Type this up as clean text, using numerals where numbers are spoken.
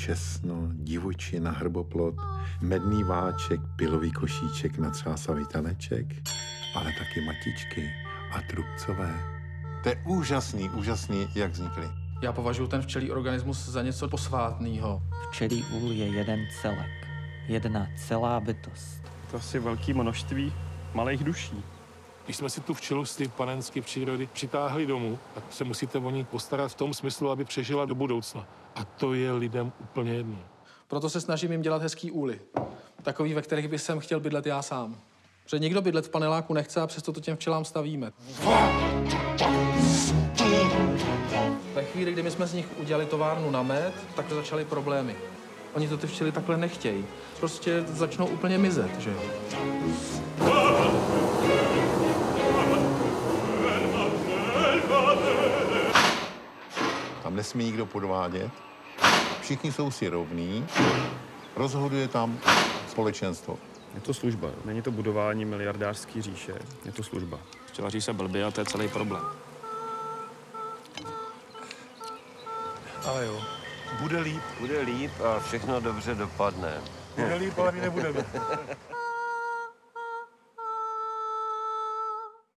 česno, divočina, hrboplot, medný váček, pilový košíček na třásavý taneček, ale taky matičky a trubcové. To je úžasný, jak vznikly. Já považuji ten včelí organismus za něco posvátného. Včelí úl je jeden celek, jedna celá bytost. To asi velké množství malých duší. Když jsme si tu včelu z té panenské přírody přitáhli domů, tak se musíte o ní postarat v tom smyslu, aby přežila do budoucna. A to je lidem úplně jedno. Proto se snažím jim dělat hezký úly. Takový, ve kterých bych sem chtěl bydlet já sám. Protože nikdo bydlet v paneláku nechce a přesto to těm včelám stavíme. Ve chvíli, kdy my jsme z nich udělali továrnu na med, tak začaly problémy. Oni to ty včely takhle nechtějí. Prostě začnou úplně mizet, že jo? Tam nesmí nikdo podvádět. Všichni jsou si rovní. Rozhoduje tam společenstvo. Je to služba. Není to budování miliardářské říše. Je to služba. Včelaří se blbě a to je celý problém. Ale jo, bude líp. Bude líp a všechno dobře dopadne. Bude líp, ale my nebudeme.